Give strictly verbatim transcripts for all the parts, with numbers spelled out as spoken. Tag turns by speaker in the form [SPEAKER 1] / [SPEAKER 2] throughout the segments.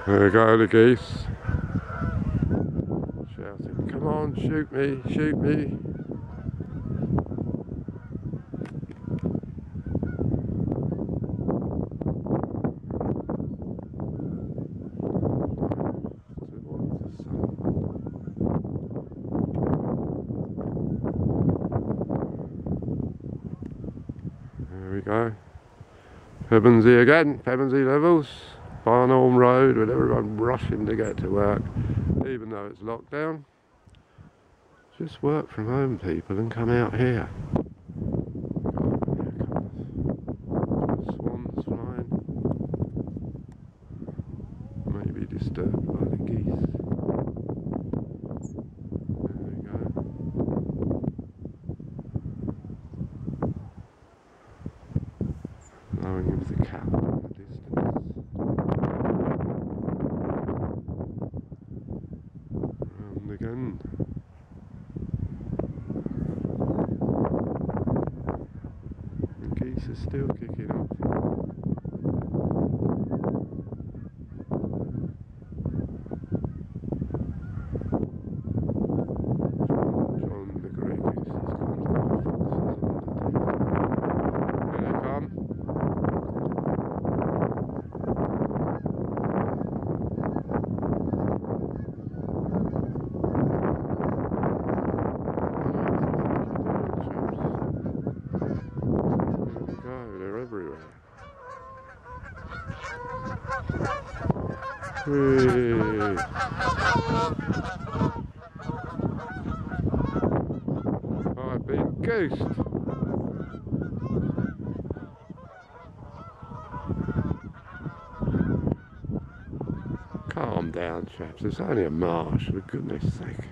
[SPEAKER 1] There we go, the geese. Shouting, come on, shoot me, shoot me. There we go. Pevensey again, Pevensey levels. Barnholm Road with everyone rushing to get to work, even though it's locked down. Just work from home, people, and come out here. Swans flying. Maybe disturbed by the geese. There we go. Blowing of the cow in the distance. Round again. The geese are still kicking off. John the grey goose has gone to the foxes on the table. Here they come. They're everywhere. Whee. I've been goosed. Calm down, chaps. It's only a marsh, for goodness sake.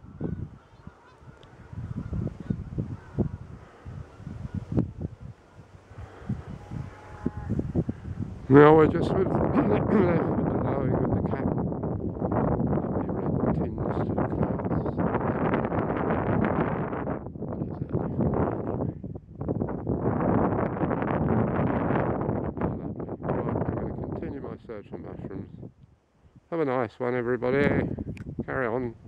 [SPEAKER 1] Now we're just with, left with the lowing of the cap. Lovely red tinge to the clouds. Right, I'm going to continue my search for mushrooms. Have a nice one, everybody. Carry on.